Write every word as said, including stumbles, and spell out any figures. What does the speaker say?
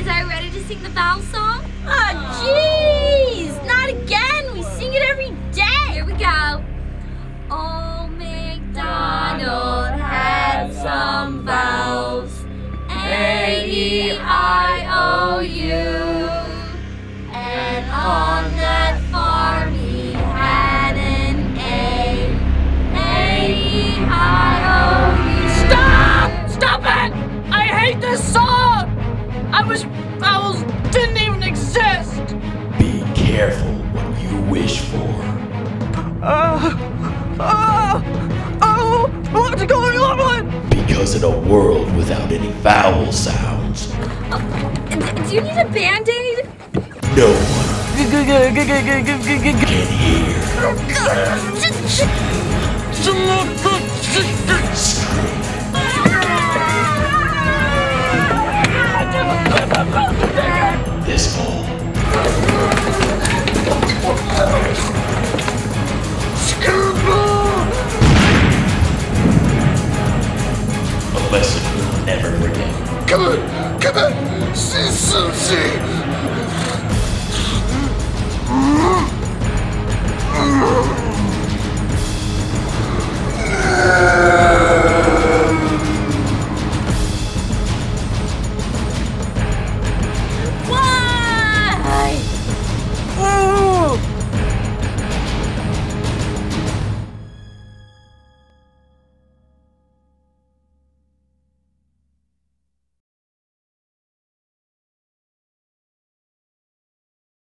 are you ready to sing the vowel song? Oh, jeez! Not again! We sing it every day! Here we go. Old MacDonald had some vowels. A, E, I, O, U. And on that farm he had an A. A, E, I, O, U. Stop! Stop it! I hate this song! I wish vowels didn't even exist! Be careful what you wish for. Uh, uh, oh, what's going on? Because in a world without any vowel sounds, Oh, do you need a Band-Aid? no one can hear. This fall. A lesson we'll never forget. Come on, come on, see Susie.